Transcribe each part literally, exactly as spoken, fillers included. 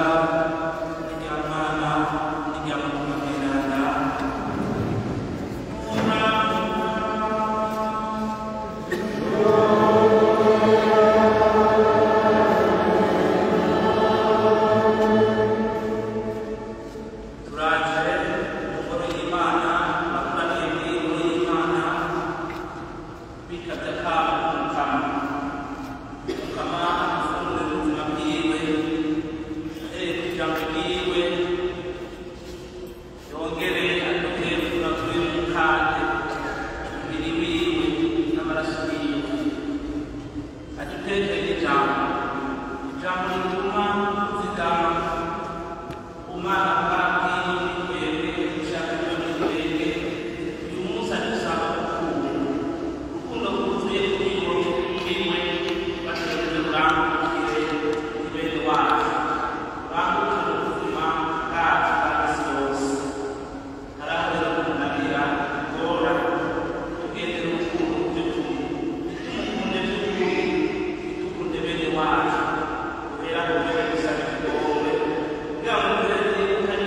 Yeah.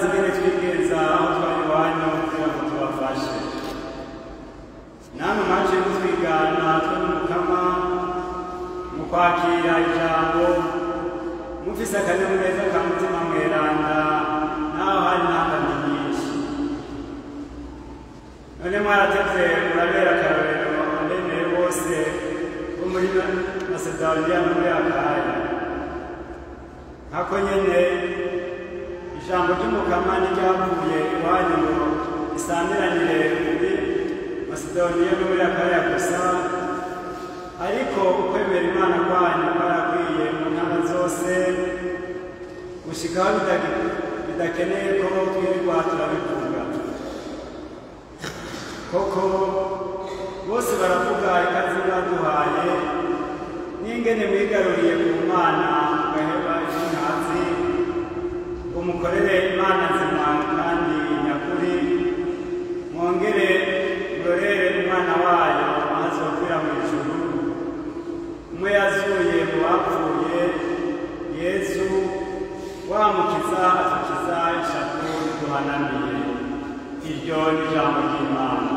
murazi ingene twigenza aho twari iwanyu kugira ngo tubafashe namwe mwaje kutwigana twe n'umukama mu kwakira ijambo mufise akanyamuneza ka mutima mweranda naho hari n'akandi nyinshi none mwaratevye murabera akarorero abemeye bose bo muri Masedoniya no muri Akaya nkako nyene ijambo ry'umukama niryavuye iwanyu ngo risamiranire muri Masedoniya no muri Akaya gusa ariko ukwemera Imana kwanyu kwarakwiye mu ntara zose gushikaho bidakeneye ko twirirwa turabivuga koko bose baravuga ikaze baduhaye n'ingene mwigaruriye ku Mana mugaheba intazi ngo mukorere Imana nzima kandi nyakuri mwongere murorere Umwana wayo azopfira mu ijuru umwe yazuye mu bapfuye Yesu wamukiza atukiza ishavu duhanamiye iryo ni ijambo ry'Imana.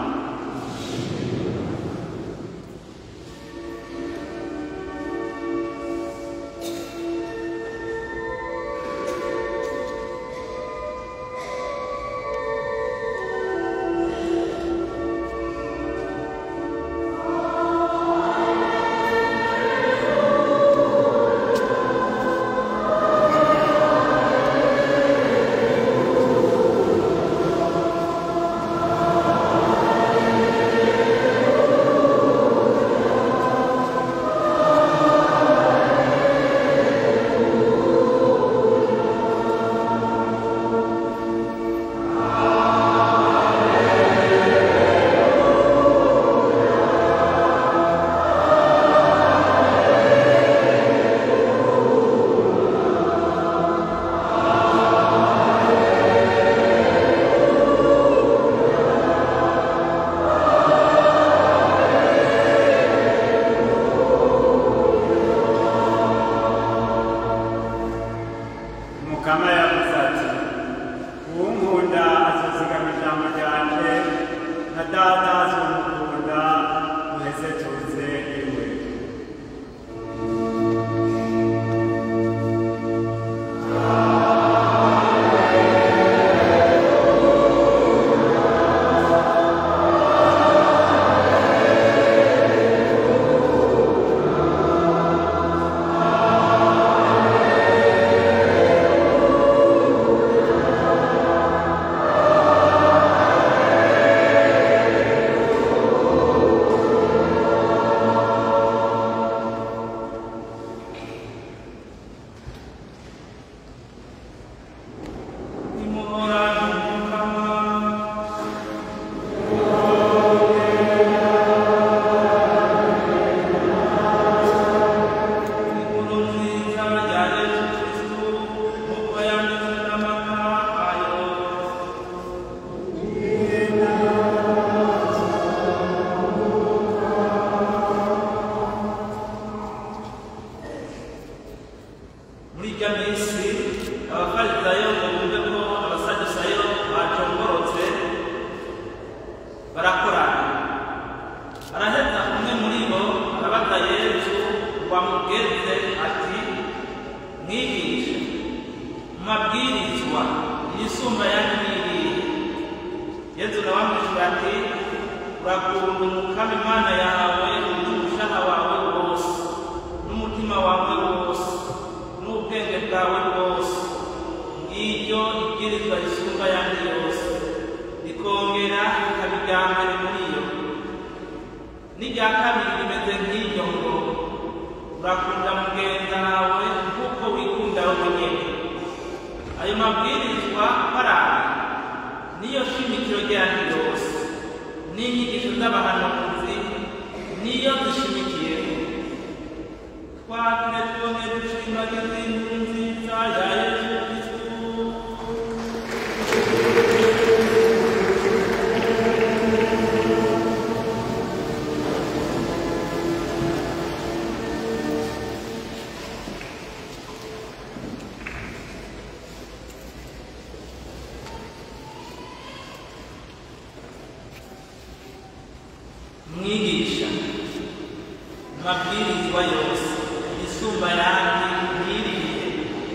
mabwirizwa yose isumba yandi ntirinde.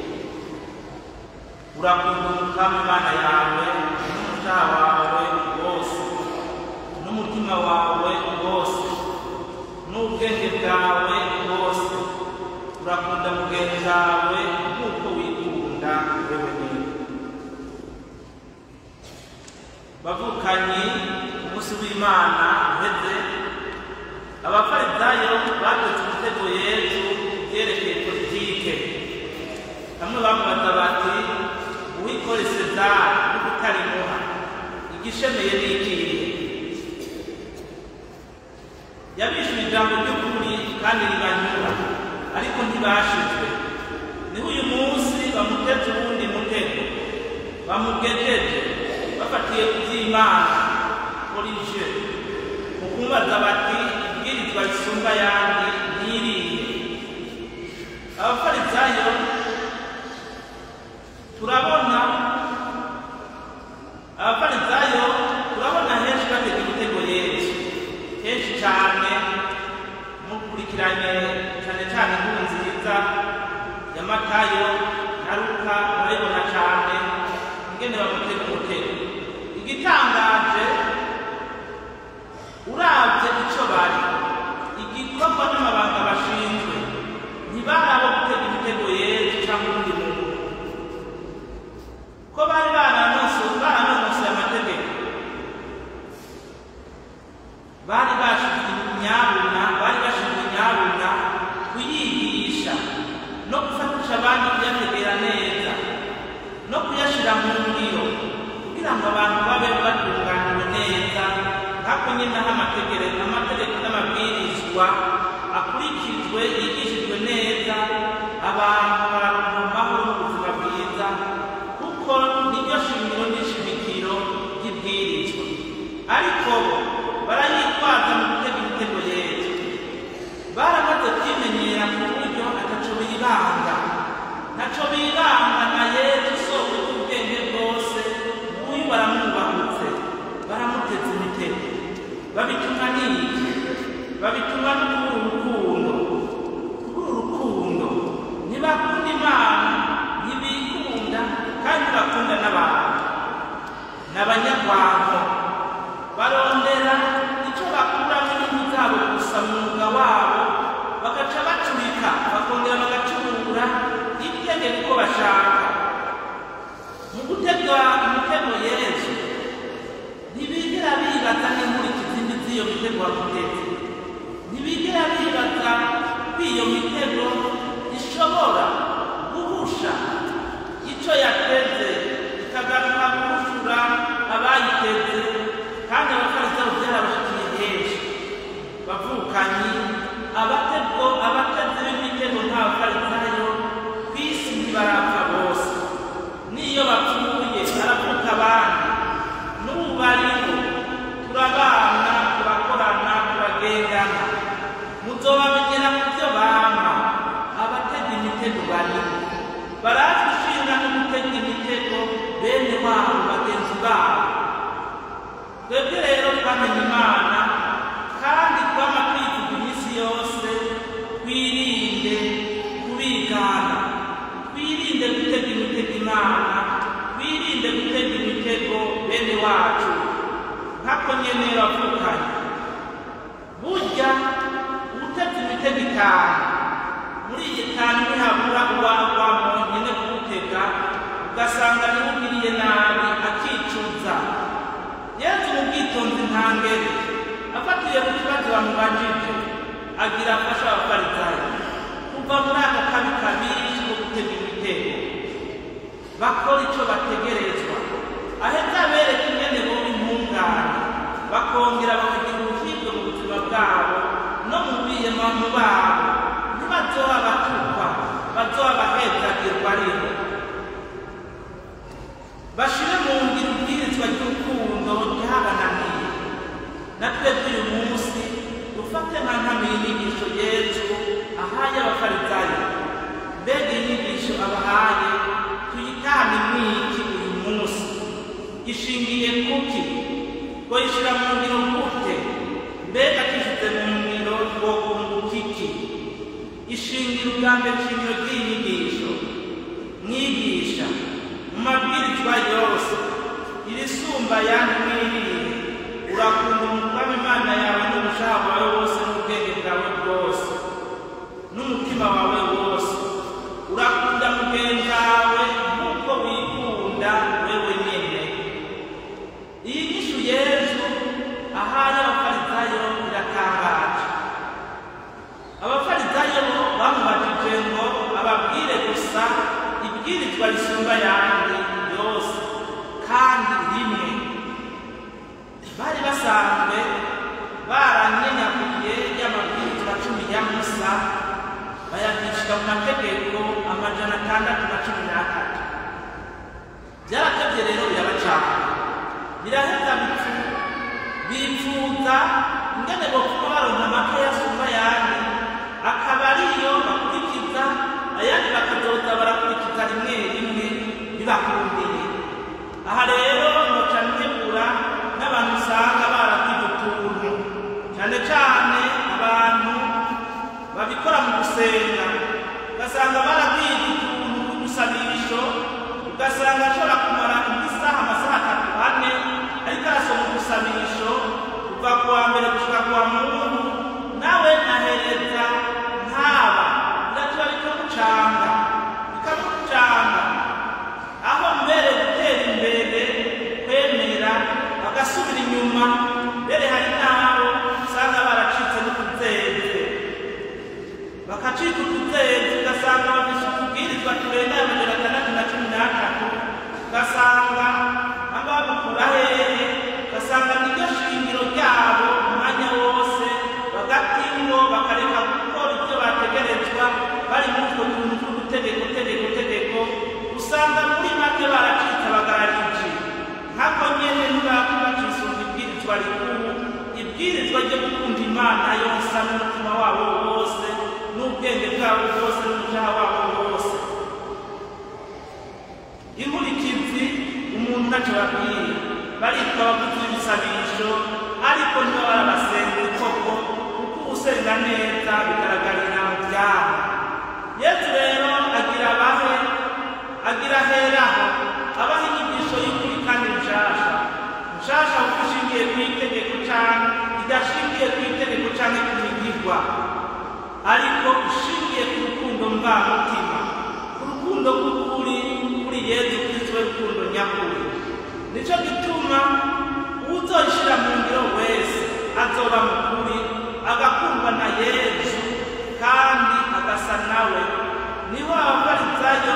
Urakunda Umukama Imana yawe n'umutima wawe wose n'umutima wawe wose n'ubwenge bwawe bwose. Urakunda mugenzi wawe nk'uko wikunda wewe nyine. Bavukanye umunsi w'Imana uheze, abafarisayo bateze umutego Yesu byerekeye politike. Bamwe bamubaza bati uwikore Sezari n'utarimuha igishemeye ni ikihe? Yabishyuye ijambo ry'ukuri kandi ribanyura, ariko ntibashizwe. Niho uyu munsi bamuteze uwundi mutego, bamugejeje bafatiye ku by'Imana orije mu kumubaza bati ibwirizwa risumba ayandi ntirihe? Abafarisayo turabona abafarisayo turabona henshi batega imitego Yesu, henshi cyane mukurikiranye cyane cyane inkuru nziza ya Matayo na Luka, murabibona cyane ingene bamutega umutego. Igitangaje uravye ico bari igikorwa n'amabanga bashinzwe, ntibari abo gutega imitego Yesu cyangwa undi muntu, ko bari baranonosoye amategeko, bari bashinzwe nyabuna bari bashinzwe nyabuna kuyigisha no gufatisha abandi kuyategera neza no kuyashira mu ngiro kugira ngo abantu babe batunganiwe neza. Kako nyine aho amategeko amategeko n'amabwirizwa akurikijwe yigishijwe neza, abantu bararonka amahoro n'ubuzima bwiza, kuko niryo shingiro n'ishimikiro ry'ibwirizwa. Ariko barayitwaza mu gutega imitego Yesu, baramaze kwimenyera ku buryo ataco biranga, ntaco biranga na Yesu soko y'ubwenge bwose. Uyu baramwubahutse, baramuteza imitego, babitumwa n'iki? Babitumwa no kubura urukundo. Kubura urukundo, ntibakunda Imana, ntibikunda kandi bakunda n'abantu, n'abanyarwanda barondera icyo bakuramo inyungu zabo gusa mu mwuga wabo, bagaca bacurika bakongera bagacurura itegeko uko bashaka. Mu gutega imitego Yesu ntibigera bibaza n'inkurikizi mbi z'iyo mitego bamuteze, ntibigera bibaza ko iyo mitego ishobora guhusha icyo yateze ikagaruka guhushura abayiteze. Kandi abafarisayo byarabashikiye henshi. Bavukanye abatego abateze b'imitego nk'abafarisayo ku isi ntibarapfa bose, n'iyo bapfuye baravuka abandi. N'ubu bariho, turabana, turakorana, turagendana. Muzobamenyera ku byo bama. Abatega imitego bariho, barazi gushinga no gutega imitego bene wabo bagenzi babo. Twebwe rero twamenye Imana kandi twama kwivuga iminsi yose, twirinde kubigana, twirinde gutega imitego Imana, twirinde gutega imitego bene wacu. Nkako nyene bavukanye, burya utega imitego itanu, muri iyi itanu ntihabura uwagwamo nyene kuwutega, ugasanga niwugiriye nabi akicuza. Yesu mu bwitonzi ntangere afatiye ku kibazo bamubajije, agira afasha abafarisayo kuva muri aka kabi kabishi ko gutega imitego, bakora icyo bategerezwa, aheza abereka ingene boba intungane, bakongera bakagira ubuhirwe mu buzima bwabo no mu biyemamo babo. Ntibazoba batukwa, bazoba bahezagirwa ariho, bashire mu ngiro ubwirizwa ry'urukundo ryabananiye. Natwe uyu munsi dufate nka nkamiye inyigisho Yesu ahaye abafarisayo. Mbega inyigisho abahaye tuyitahane mwiki uyu munsi? Gishingiye kuki? Ko yishira mu ngiro gute? Mbega kishize mu ngiro twokunguka iki? ishingiro bwa mbere ishingiro ry'inyigisho mwigisha mu mabwirizwa yose irisumba yandi mwiriye urakunda umwami Imana yawe n'umushaha wawe wose n'ubwenge bwawe bwose n'umutima wawe wose urakunda mugenzi wawe nk'uko wikunda wewe nyene. Iyi nyishu Yesu ahaye abafarisayo iratangaje. Abafarisayo bamubajije ngo ababwire gusa ibwirizwa risumba yandi yose kandi rimwe. Bari basanzwe baranyenyaguye y'amabwirizwa cumi ya Musa bayandikira mu mategeko amajana atandatu na cumi n'atatu. Byaratevye rero birabacana biraheza bitu bifuza ingene bokuba baronka amata yasumba yandi akaba ariyo bakurikiza ayandi bakazoza barakurikiza rimwe rimwe bibakundiye. Aha rero noca ntegura n'abantu usanga baragize utuntu cyane cyane abantu babikora mu gusenga ugasanga baragize utuntu k'udusabisho ugasanga ashobora kumara isaha amasaha atatu ane ariko arasoma udusabisho kuva ku wa mbere gushika ku wa mungu nawe ahereza nkaba biratuba bikamucanga bikamucanga aho mbere gutera imbere kwemera bagasubira inyuma. Mbere hari n'abo usanga baracitse n'utuzeze bakacika utuzeze ugasanga bafise utubwirizwa turenga amajana atandatu na cumi n'atatu ugasanga ababukura hehe ugasanga niryo shingiro ryabo umwanya wose bagatingo bakareka gukora ibyo bategerezwa bari muri utwo tuntu tw'udutegeko tegeko tegeko usanga muri make baracitse bagararije nkako nyene ntibakubacisuza ibwirizwa rikuru ibwirizwa ryo gukunda Imana yose n'umutima wabo wose n'ubwenge bwabo bwose n'umutima wabo wose. Inkurikizi umuntu ntacyo babwiye baritwa abavuzi b'ibisabisho ariko nibo barabasenga koko kuko usenga neza bigaragarira mu byabo. Yesu rero agira abahe agira heraho abaha inyigisho y'ukuri kandi nshasha nshasha kuko ishingiye ku itegeko cyane idashingiye ku itegeko cyane ku migirwa ariko ishingiye ku rukundo mvamutima ku rukundo rw'ukuri kuri Yesu Kristo w'urukundo nyakuri. Nico gituma uzoshira mu ngiro wese azoba mukuri agakundwa na Yesu kandi agasa nawe. Niho abafarisayo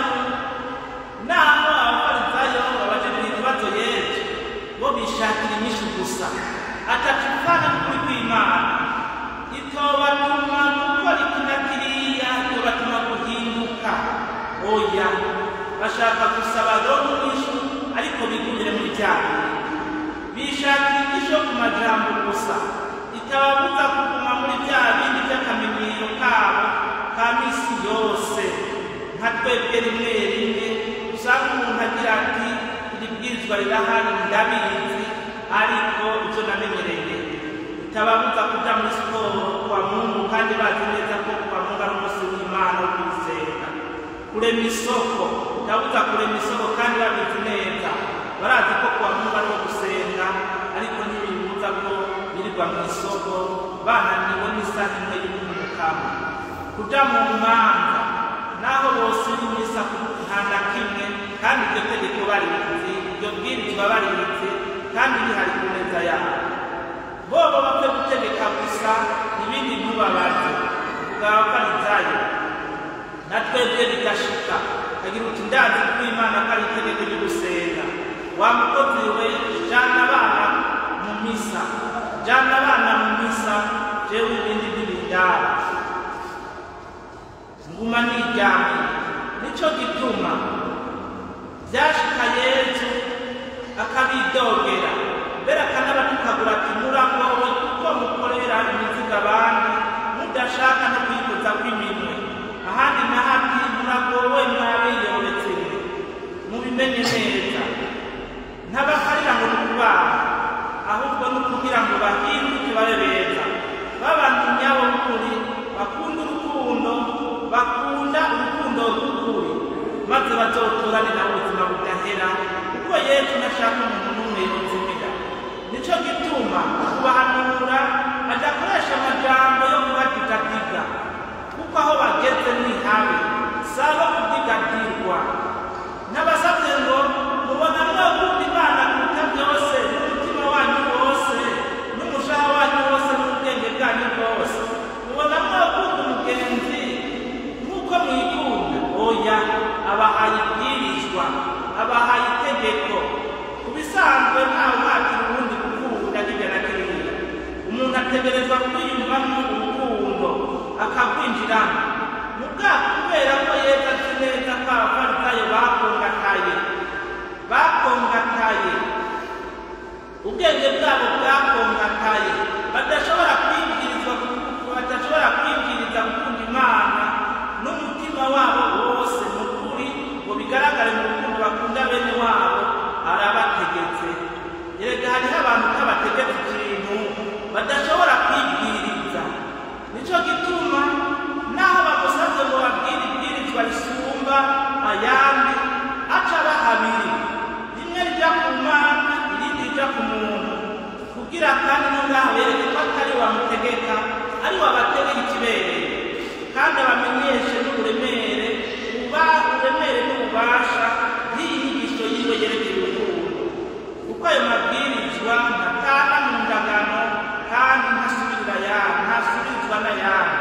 naho abafarisayo babajije ibibazo Yesu bo bishakira inyishu gusa atakivana kuri kw'Imana itobatuma gukora ikina kiriya itobatuma guhinduka. Oya, bashaka gusaba rero inyishu ariko bigumire muri cyane bishakira inyishu ku majambo gusa itababuza kuguma muri bya bindi by'akamenyero kabo ka misi yose nka twebwe rimwe rimwe usanga umuntu agira ati iri bwirizwa rirahari ndabizi ariko ibyo namenyereye itababuza kuja muri siporo kwa Mungu kandi bazi neza ko kwa Mungu ari umunsi w'Imana wo kwisenga. Kurema isoko itabuza kurema isoko kandi babizi neza barazi ko kwa Mungu ari wo gusenga ariko ntibibuza ko birirwa mu isoko bananiwe n'isaha imwe y'umukama kuja mu manza naho bose n'imisa kuhanda kimwe kandi iryo tegeko barizi iryo bwirizwa barizi kandi bihari ku meza yabo. Bobo bapfe gutegeka gusa ibindi ntubabaze uvuga abafarisayo na twebwe bigashika agira uti ndazi ko Imana ko ari itegeko ryo gusenga. Wa mukozi we jana abana mu misa jana abana mu misa jewe ibindi ntibindaba nguma nijyanye. Nico gituma byashika Yesu akabidogera mbere akanabatukagura ati muragowe kuko mukorera imizigo abandi mudashaka no kwikoza kw'iminwe ahandi na hati muragowe mwabiyoretse mubimenye neza ntabakarira ngo nukubana ahubwo nukugira ngo bahinduke babe beza babantu nyabo kuri bakunda urukundo urukundo rw'ukuri maze bazoturane nawe ubuzima budahera kuko Yesu ntashaka umuntu n'umwe yozimira. Nico gituma kubahanura adakoresha amajambo yo kubadigadika kuko aho bageze ni habi saba kudigadirwa. N'abasabye ngo mubona mwakunda Imana kuruta byose n'umutima wanyu wose n'umushaha wanyu wose n'ubwenge bwanyu bwose, mubona mwakunda umugenzi nk'uko mwikunda. Oya, abahaye ibwirizwa, abahaye itegeko. Ku bisanzwe ntawe uhatira ubundi gukunda hirya na kiriya. Umuntu ategerezwa kwiyumvamo urukundo akagwinjiramo mubwako, kubera ko Yesu azi neza ko abafarisayo bakongataye bakongataye ubwenge bwabo bwakongataye, badashobora kwibwirizwa badashobora kwibwiriza gukunda Imana n'umutima wabo wose mu kuri ngo bigaragare mu rukundo bakunda bene wabo. Arabategetse. Erega hariho abantu n'abategetse ikintu badashobora kwibwiriza. Nico gituma naho bagusabye ngo babwire ibwirizwa risumba ayandi aca bahabiri, rimwe rija ku Mana irindi rija ku muntu, kugira kandi no ngaho bereke ko atari wamutegeka ari wabategeka ikibereye, kandi abamenyeshe n'uburemere uba uremere n'ububasha bw'iyi nyigisho yiwe yerekeye urukundo. Kuko ayo mabwirizwa ntatana mu ndagano kandi ntasubirira ayandi, ntasubirizwa n'ayandi,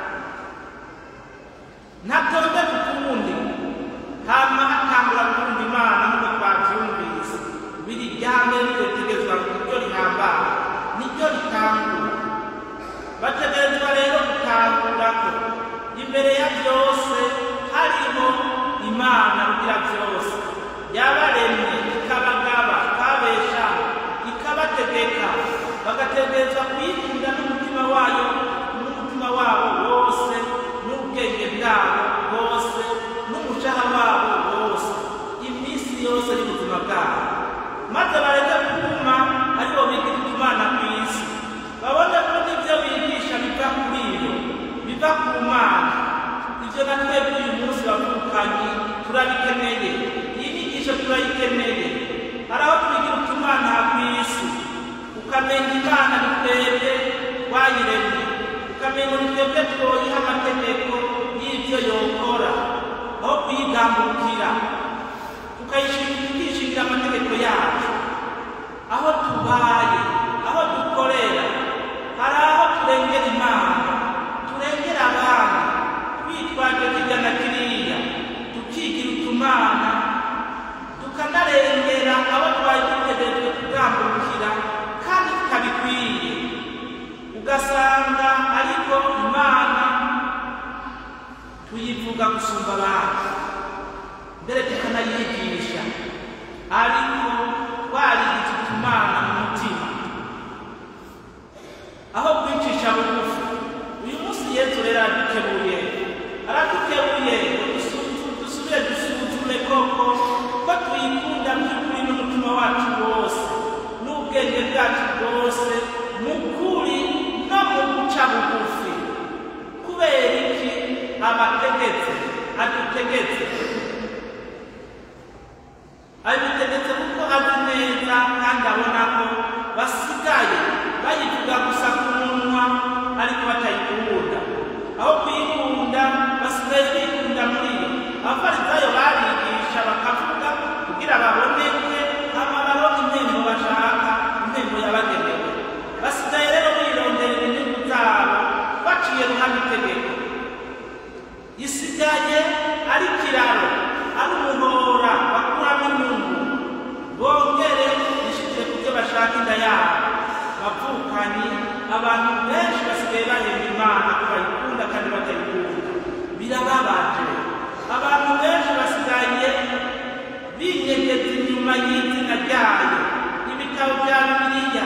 ntatonde kukundi hama hatangura gukunda Imana nk'uko twavyumvise. Biri ryame ritegerezwa niryo rihambaye, niryo ritangura. Bategerezwa rero gutangurako imbere ya byose hariho Imana rugira byose, yabaremye ikabagaba ikabesha ikabategeka, bagategerezwa kuyikunda n'umutima wayo n'umutima wabo wose n'ubwenge bwabo bwose n'umushaha wabo wose iminsi yose y'ubuzima bwabo, maze bareke kuma aribo bigira Imana ku isi, babone ko n'ibyo bigisha biva kuri iyo biva ku Mana. Ibyo na twebwe uyu munsi bavukanye turabikeneye, iyi nyigisho turayikeneye. Hari aho twigira utumana ku isi, ukamenya Imana ni twebwe wayiremye, ukamenya ni twebwe twoyiha amategeko y'ibyo yokora, aho kuyigambukira tukayishingira amategeko yacu. Aho tubaye, aho dukorera, hari aho turengera Imana, turengera abandi twitwaje kirya na kiriya, tukigira utumana, tukanarengera abo twari dutegerejwe kugambukira kandi tukabikwiye. Ugasanga ariko Imana tuyivuga gusumba abandi, mbere tukanayigisha, ariko twarigize utumana mu mutima aho kwicisha bugufi. Uyu munsi Yesu rero aradukebuye, aradukebuye dusubire dusuzume koko ko tuyikunda by'ukuri n'umutima wacu wose n'ubwenge bwacu bwose mu kuri no mu guca bugufi. Kubera iki abategetse adutegetse? Abitegetse kuko azi neza kandi abona ko basigaye bayivuga gusa ku munwa ariko batayikunda. Aho kuyikunda basigaye bikunda muri yo. Abafarisayo barigisha bakavuga kugira baboneke amabaro impembo bashaka, impembo yabagenewe. Basigaye rero birondera inyungu zabo baciye ruhame itegeko. Isigaye ari kiraro, ari umuhora bakuramo inyungu, bongere bishikire ku byo bashaka inda yabo. Bavukanye abantu benshi basigaye bahemba Imana ko bayikunda kandi batayikunda, birababaje. Abantu benshi basigaye binyegeza inyuma y'izina ryayo, ibitabo bya Bibiliya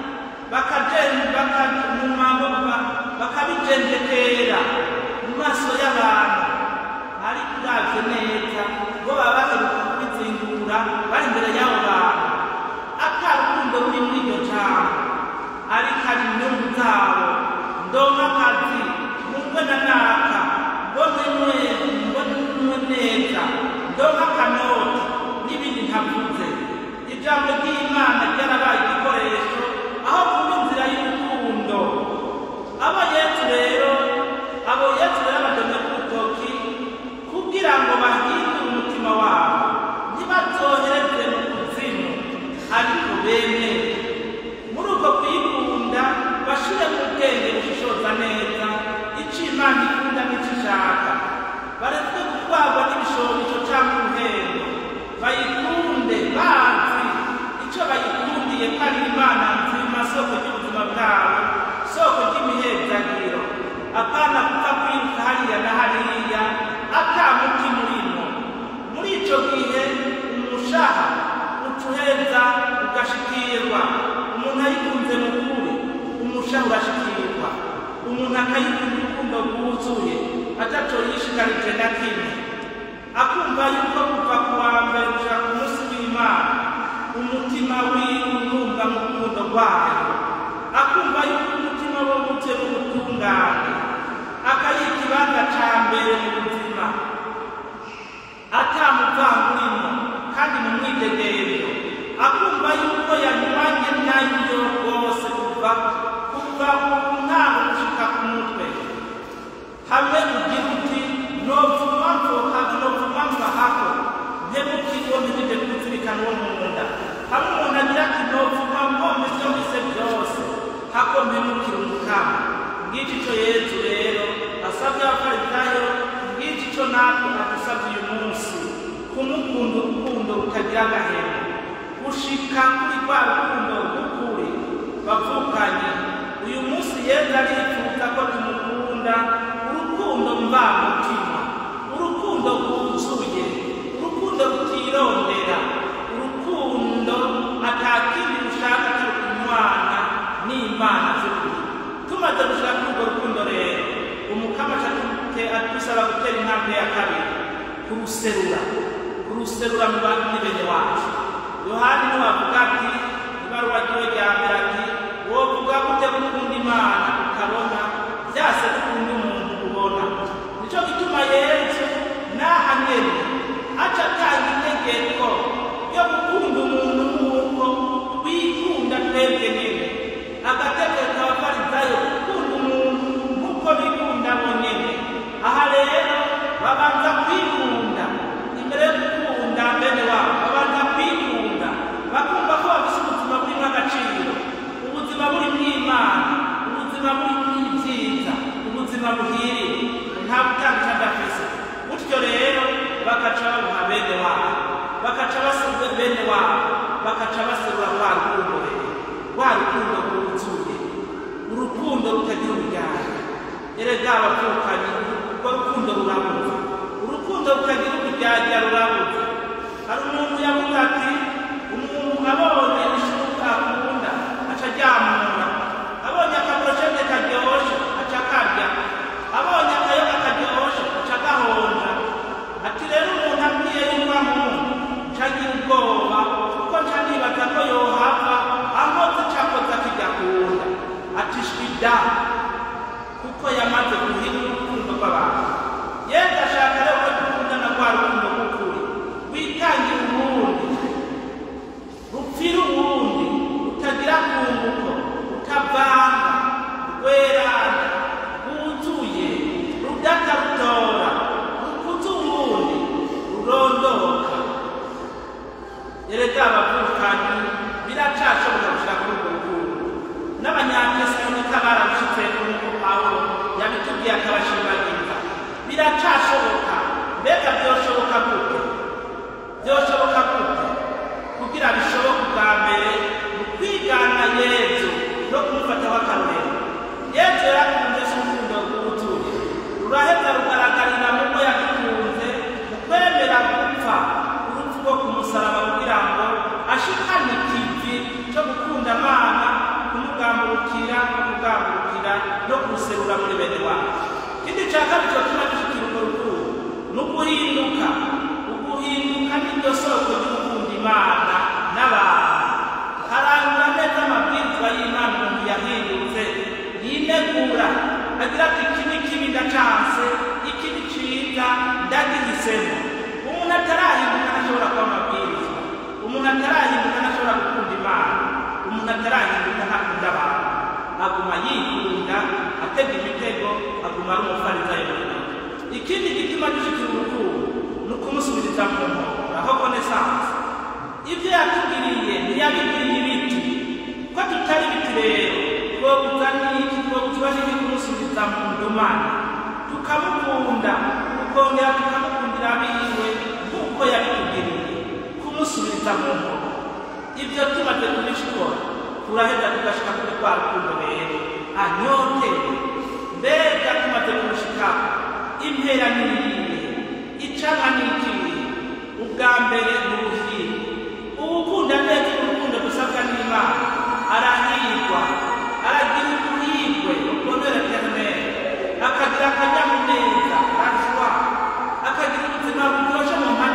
bakabijendekera mu maso y'abantu, ariko uravye neza bo baba baheruka kubizingura bari imbere y'abo bantu, ata rukundo ruri muri iryo jambo, ariko ari inyungu zabo. Ndonka akazi, mungwe na naka, mbone mwe, mbone akumva yuko kuva ku wa mbere gushika ku munsi w'Imana umutima wiwe urumva mu rukundo rwayo, akumva yuko umutima we wutse mu butungane, akayiha ikibanza ca mbere mu buzima atamuvangurimo kandi mu mwidegemvyo, akumva yuko yanyuranye nayo rwose kuva kuva mu ntango gushika ku mutwe. Hamwe ugira uti novuma mvuha novuma mvahako ntebukirwo ntibije kuzirikana uwo mu nda. Hamwe umuntu agira ati novuma mpome vyose vyose hako mpemukira umukama. Ngiki ico Yesu rero asabye abafarisayo, ngiki ico natwe adusabye uyu munsi, kumukunda urukundo rutagira agahemo, gushika kuri rwa rukundo rw'ukuri. Bavukanye, uyu munsi Yesu arifuza ko tumukunda urukundo mvamutima, urukundo rwuzuye, urukundo rutirondera, urukundo atakindi rushaka cyo kunywana n'Imana z'ukuri. Tumaze gushaka urwo rukundo rero, umukama adusaba gutera intambwe ya kabiri, kuruserura kuruserura mu bantu n'ibene wacu. Yohani niwe avuga ati, ibaruwa ryiwe rya mbere ati, wovuga gute gukunda Imana ukabona vyase gukunda umuntu ubona. Nico gituma Yesu naha nyene aca atanga itegeko ryo gukunda umuntu nk'uko twikunda twebwe nyene, agategeka abafarisayo gukunda umuntu nk'uko bikunda bo nyene. Aha rero babanza kwikunda imbere yo gukunda bene wabo, babanza kwikunda bakumva ko bafise ubuzima burimwo agaciro, ubuzima burimwo Imana, ubuzima burimwo ivyiza, ubuzima buhiriye, nta butanga adafise. Gutyo rero bakaca babuha bene wabo, bakaca basubira bene wabo, bakaca baserura rwa rukundo rero, rwa rukundo rwuzuye, urukundo rutagira uburyarya. Erega abavukanye urwo rukundo rurabuze, urukundo rutagira uburyarya rurabuze. Hari umuntu yavuga ati, umuntu abonye ishuka akunda aca aryamura, abonye akaburoshete karyoshe aca akarya, abonye akayoga karyoshe aca agahonja. Ati rero umuntu abwiye yuko amuntu nca agira ubwoba, kuko nca nibaza ko yohava akoze cakoze akirya akunda. Ati shwida, kuko yamaze guhindura urukundo rw'abantu. Yesu ashaka rero ko dukundana rwa rukundo rw'ukuri, witangira uwundi, rupfira uwundi, rutagira kunguko, rutavanga, rwerana, rwuzuye, rudatarutora, rukuza uwundi, rurondoka. Erega abavukanye biracashoboka gushaka urwo rukundo. N'Abanyatesalonike barabishitseko nk'uko Pawulo yabitubwiye akabashimagiza. Biracashoboka. Mbega vyoshoboka gute? Vyoshoboka gute? Kugira bishoboka ubwa mbere mu kwigana Yesu no kumufata w'akarorero. Yesu yarakunze se urukundo rwuzuye, ruraheza rugaragarira mu ko yadukunze mu kwemera gupfa urupfu rwo ku musaraba kugira ngo ashikane ikivi cyo gukunda Imana, kumugambukira kumugambukira no kuserura muri bene wacu. Ikindi cya kabiri cyotuma dushikira urwo rukundo ni uguhinduka. Uguhinduka niryo soko ry'ugukunda Imana n'abantu. Harangura neza amabwiriza y'Imana umuntu yahindutse, yinegura agira ati iki ni kibi ndacanse, iki ni ciza ndagihisemo. Umuntu atarahinduka ntashobora kuba amabwiriza, umuntu atarahinduka ntashobora gukunda Imana, umuntu atarahinduka ntakunda abantu, aguma yikunda, atega imitego, aguma ari umufarisayo wenyine. Ikindi gituma dushikira urukundo ni ukumusubiriza mu nkokora, aho connaissance. Ibyo yatugiriye ntiyabigiriye ibiti, ko tutari ibiti rero twobuza n'iki, twobuzibashije kumusubiza mu ndumane, tukamukunda, tukongera tukamukundira abiwe nk'uko yabitugiriye, kumusubiriza mu nkokora. Ibyo tumaze kubishikora, turaheza tugashika kuri rwa rukundo rero anyotewe. Mbega tumaze kubishika, impera n'iyihe, icamwa n'ikihe? Ubwa mbere ni ubuhire. Uwukunda neza urukundo dusabwa n'Imana arahirwa, aragira ubuhirwe ubonera eternel, akagira akanyamuneza, arashwa, akagira ubuzima buryoshe mu mpande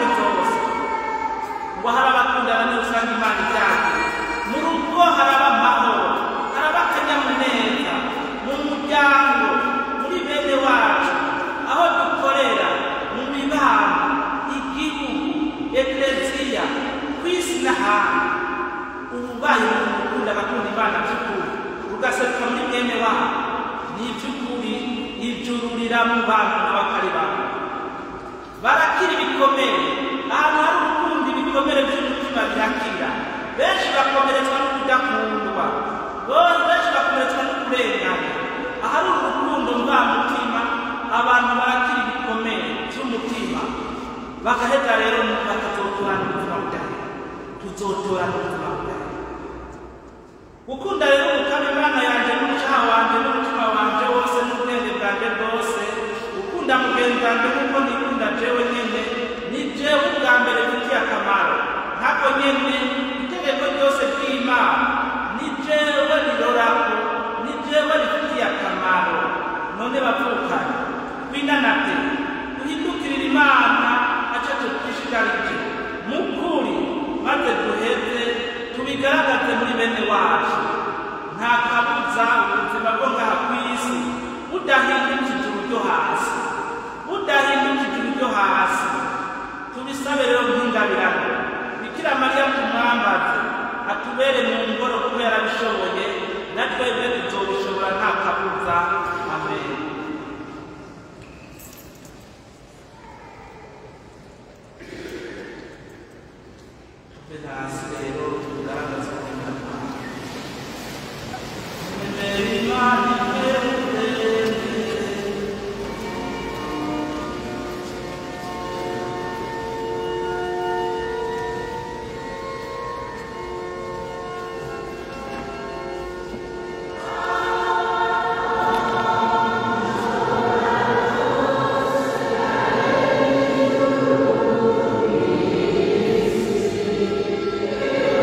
n'umubano n'abakari babo barakira ibikomere ahantu hari urukundo ibikomere by'umutima birakira benshi bakomeretswa no kudakundwa benshi bakomeretswa no kurengana ahari urukundo mvamutima abantu barakira ibikomere by'umutima bagaheza rero bakazotorana ubuzima budahera tuzotorana ubuzima budahera gukunda rero umukama imana yanjye n'umucaha wanjye n'umutima wanjye wose n'ubwenge bwanjye bwose gukunda mugenzi wanjye nk'uko nikunda jewe nyene ni jewe ubwa mbere bifitiye akamaro nkako nyene itegeko ryose ry'imana ni jewe rirorako ni jewe rifitiye akamaro none bavukanye twinanate duhindukirira imana aca tutwishikarije mukuri maze duheze tubigaragaze muri bene wacu nta kabuza ubuzima bwo ngaha ku isi budahindukije uburyo hasi budahindukije uburyo hasi tubisabe rero nk'ingabirano bikira mariya tumwambaze atubere mu ngoro kubera bishoboye na twebwe tuzobishobora nta kabuza amen. Hasi rero tugaragaza umunyarwanda imbere imana Amen.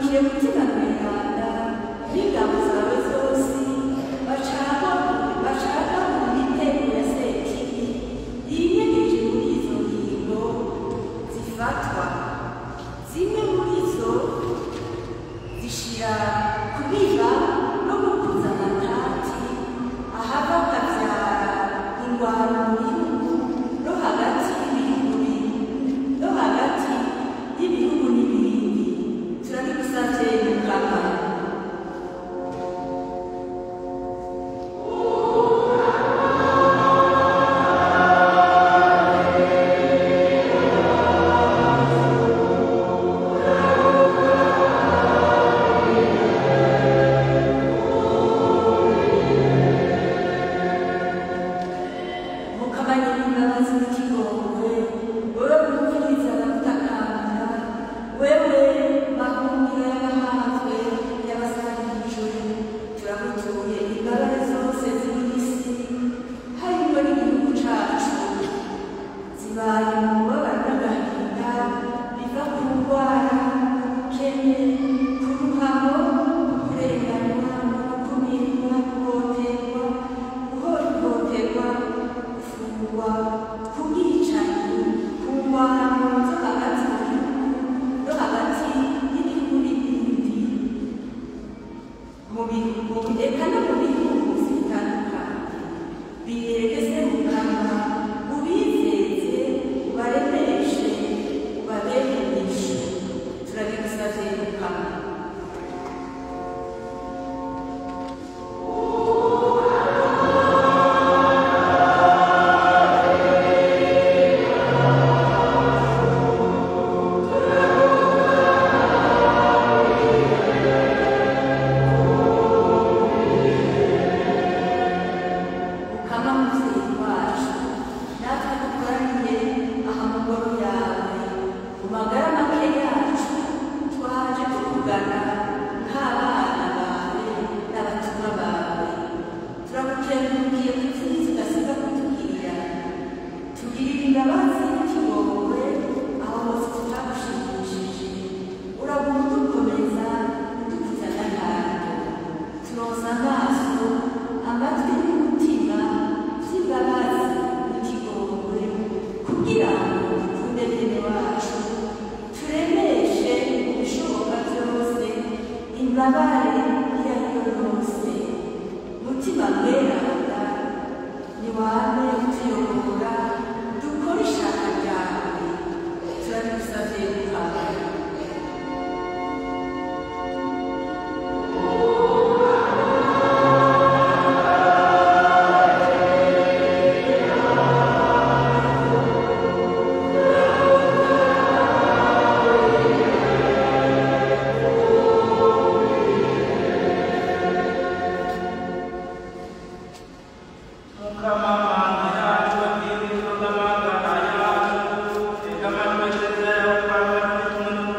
turamukiye mutima mweranda n'ingabo zawe zose bashaka bashaka mu mitego ya sekibi yinyegeje muri izo ngingo zifatwa. Zimwe muri zo zishira kubiba no gukuza amatati ahava akabyara ingwano mu bihugu no hagati y'ibihugu no hagati y'ibihugu n'ibindi. Turabigusavye Mukama. Come on,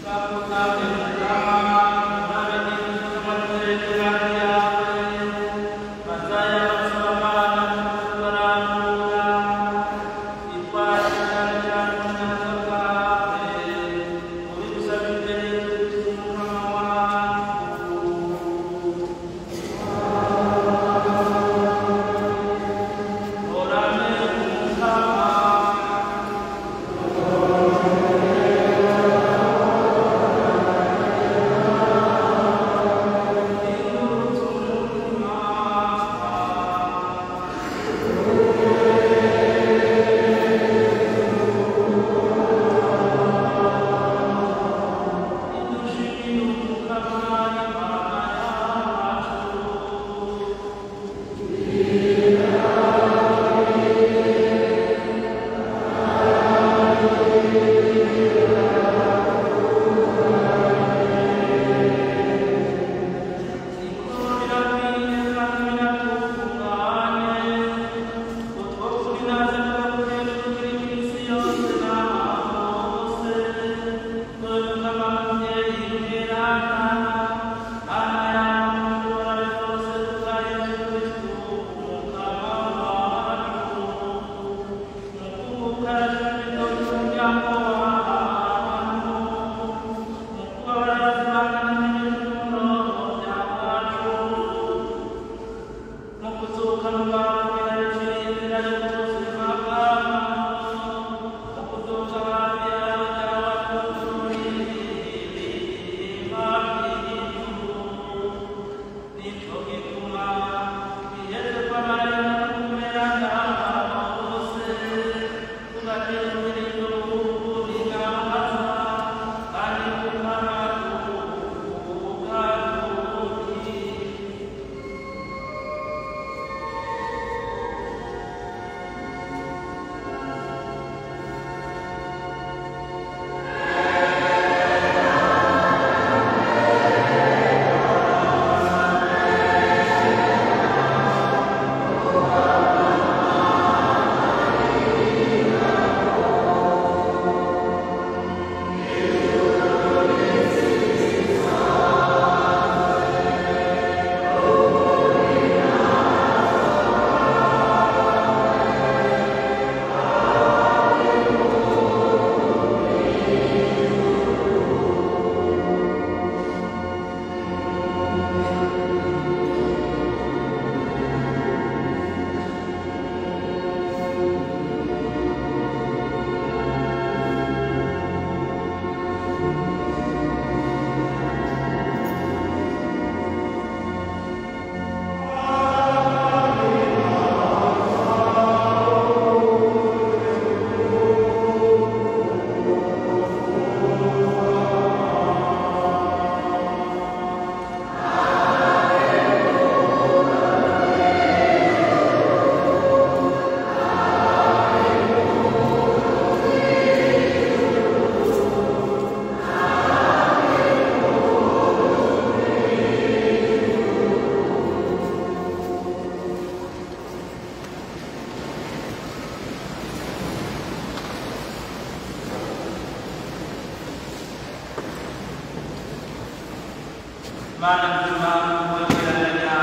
Mana cuma berkiranya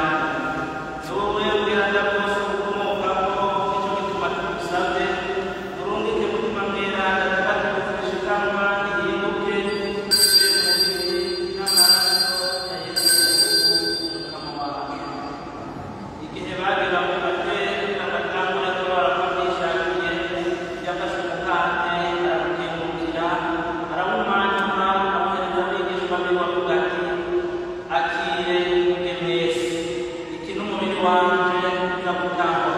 Suwe kiranya bos hukum kamu itu itu macam saja turun di kebutuhan merah dan dapat dipersiapkan di hidup nama kamu ini bagi kamu ada dapat kamu dan keluar kondisi yang kesulitan dan kemudian orang mana kamu yang lebih sebagai waktu ganti aqui em mês e que no momento antes da puta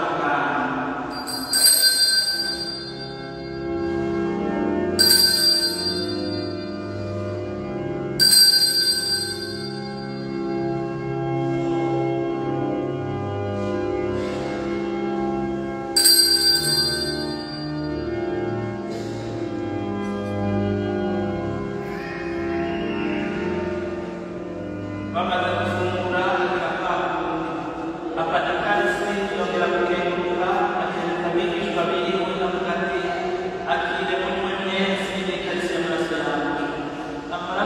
Bapak dan semua apa apa dekat sini yang dilakukan kita akhirnya kami juga ini untuk mengganti akhirnya menyuanya sini kasih merasa apa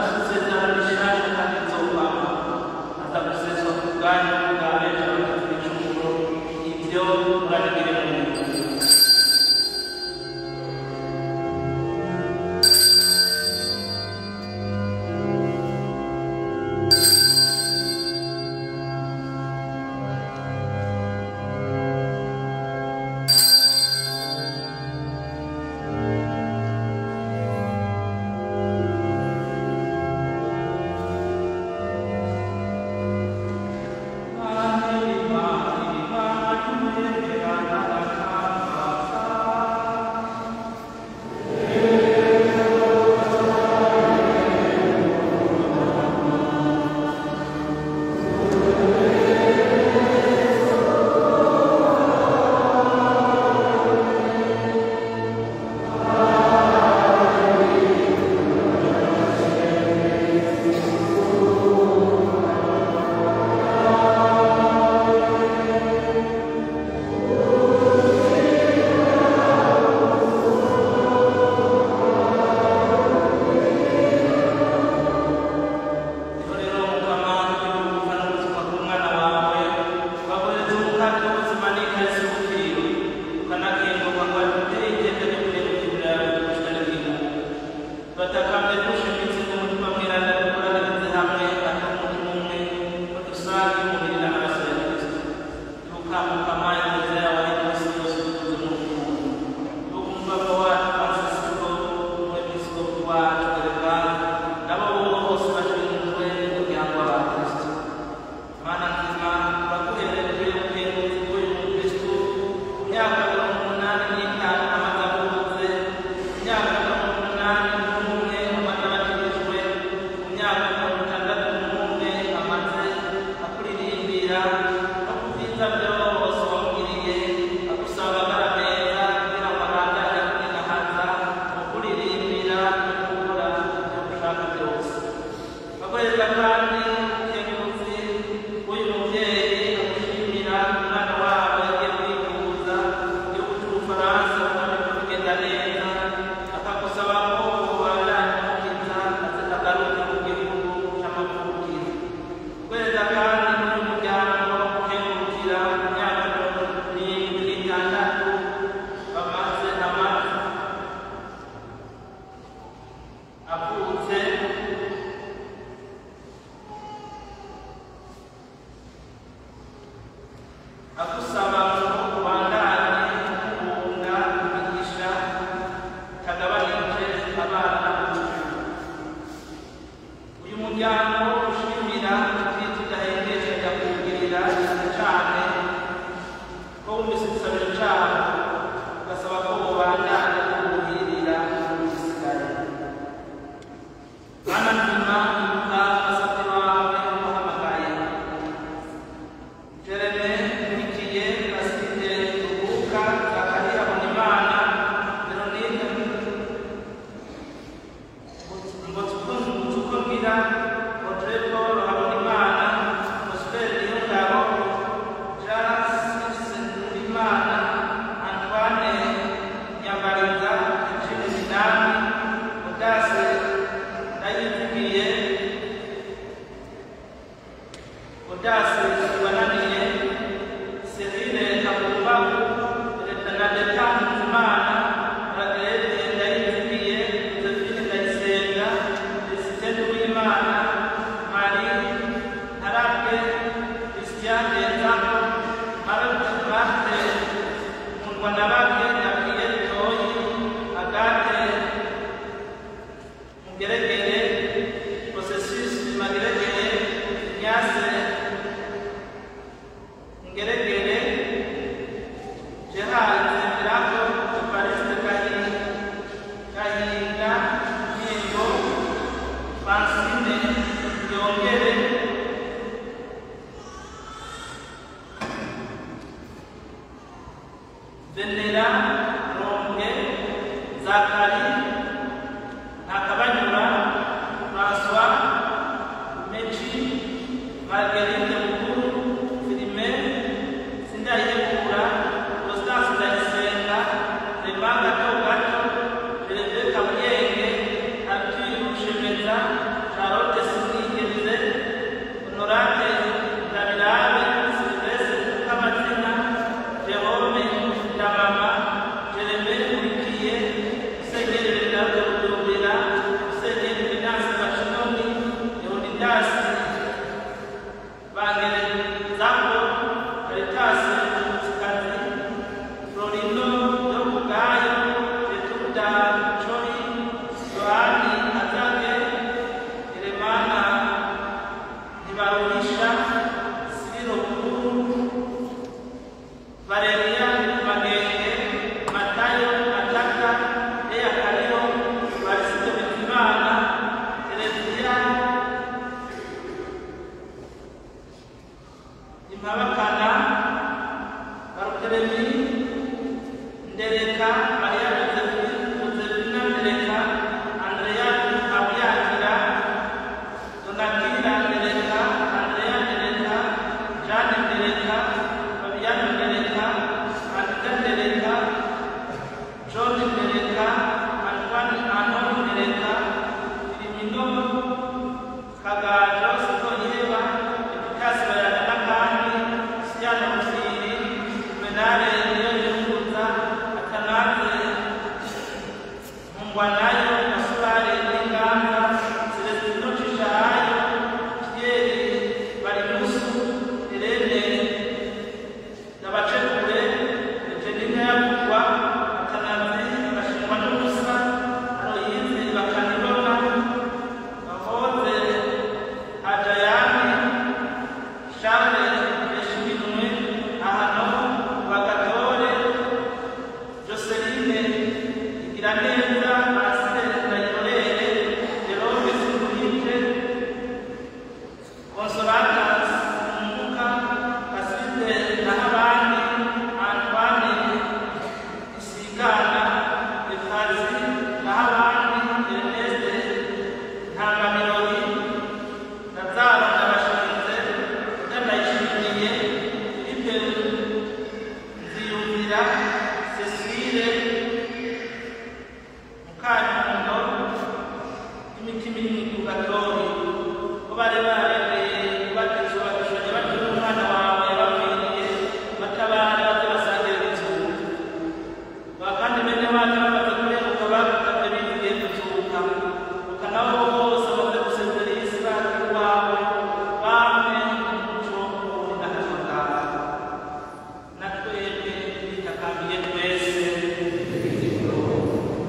n'imini ku gatori ko bari baremeye kubatizwa bagashanya batyo n'umwana wawe yabapfiriye batabara baze basangire n'izuba bakandi bene wacu bamaze kureruka bagutavye bivuye kuzuka ukanabo bose bamaze gusezera isi bazi iwawe bamwe umuco n'akazo kawe natwebwe twitakambiye twese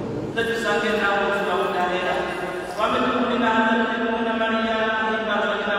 ndadusange nawe ubuzima budahera wame turi kumwe nawe turi kumwe na mariya ihimbaza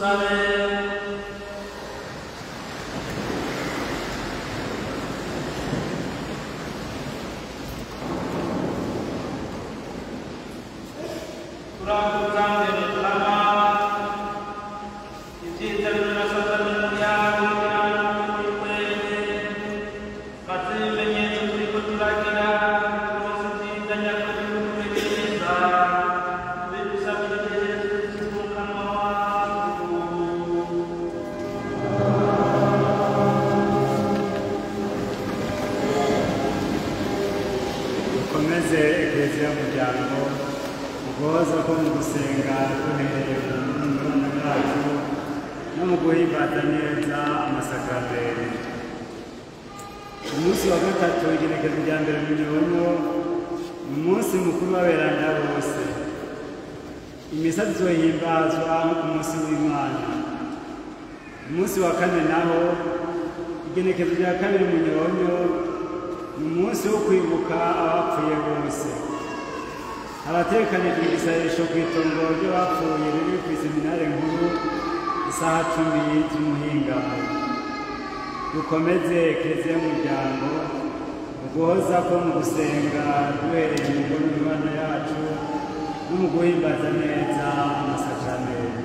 dusabe. Kurangkan dari lama Ijin dan menasabkan mulia Kurangkan berikut Kasih menyesal berikut kira-kira Kurangkan dan yang berikut berbeza Bisa menjadi Sempurna mawatu Komeze Eklezia Muryango Ugoza ko mu gusenga duhereye mu mibonano yacu no mu guhimbaza neza amasakaramentu. Umunsi wa gatatu igenekerezo rya mbere mu Nyonyo ni umunsi mukuru w'aberanda bose. Imisa tuzohimbazwa nko ku munsi w'Imana. Umunsi wa kane naho igenekerezo rya kabiri mu Nyonyo ni umunsi wo kwibuka abapfuye bose. Abatekanijwe igisabisho ku itongo ry'abapfuye riri ku iseminari nkuru isaha cumi z'umuhingamo. Dukomeze Eklezia Muryango uguhoza ko mu gusenga duhereye mu mibonano yacu no mu guhimbaza neza amasakaramentu.